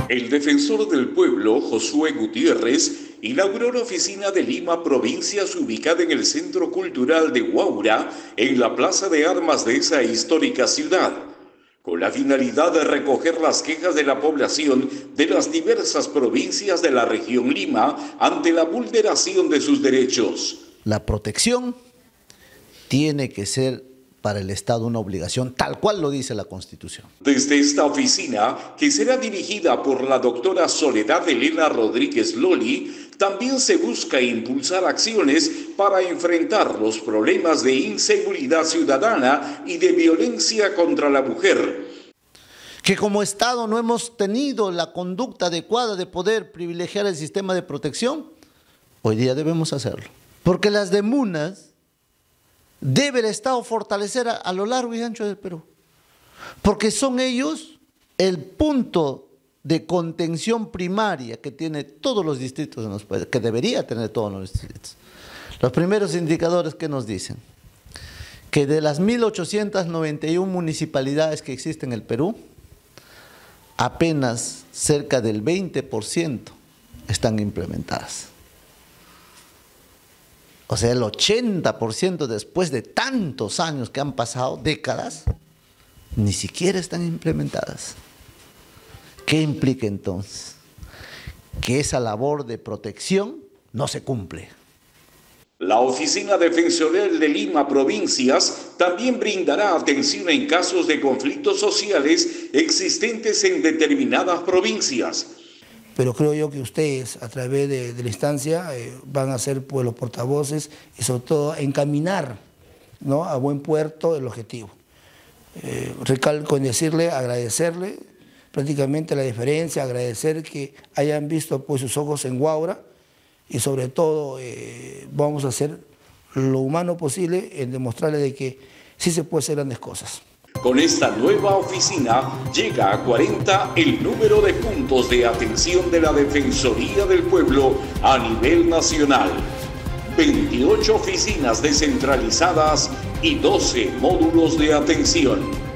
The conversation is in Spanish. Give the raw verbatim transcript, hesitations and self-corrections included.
El defensor del pueblo, Josué Gutiérrez, inauguró la oficina de Lima Provincias ubicada en el Centro Cultural de Huaura, en la Plaza de Armas de esa histórica ciudad, con la finalidad de recoger las quejas de la población de las diversas provincias de la región Lima ante la vulneración de sus derechos. La protección tiene que ser para el Estado una obligación, tal cual lo dice la Constitución. Desde esta oficina, que será dirigida por la doctora Soledad Elena Rodríguez Loli, también se busca impulsar acciones para enfrentar los problemas de inseguridad ciudadana y de violencia contra la mujer. Que como Estado no hemos tenido la conducta adecuada de poder privilegiar el sistema de protección, hoy día debemos hacerlo. Porque las demunas debe el Estado fortalecer a, a lo largo y ancho del Perú, porque son ellos el punto de contención primaria que tiene todos los distritos en los países, que debería tener todos los distritos. Los primeros indicadores que nos dicen que de las mil ochocientas noventa y una municipalidades que existen en el Perú, apenas cerca del veinte por ciento están implementadas. O sea, el ochenta por ciento después de tantos años que han pasado, décadas, ni siquiera están implementadas. ¿Qué implica entonces? Que esa labor de protección no se cumple. La Oficina Defensorial de Lima Provincias también brindará atención en casos de conflictos sociales existentes en determinadas provincias. Pero creo yo que ustedes, a través de, de la instancia, eh, van a ser pues, los portavoces y sobre todo encaminar, ¿no?, a buen puerto el objetivo. Eh, recalco en decirle, agradecerle prácticamente la diferencia, agradecer que hayan visto pues, sus ojos en Huaura y sobre todo eh, vamos a hacer lo humano posible en demostrarle de que sí se puede hacer grandes cosas. Con esta nueva oficina llega a cuarenta el número de puntos de atención de la Defensoría del Pueblo a nivel nacional. veintiocho oficinas descentralizadas y doce módulos de atención.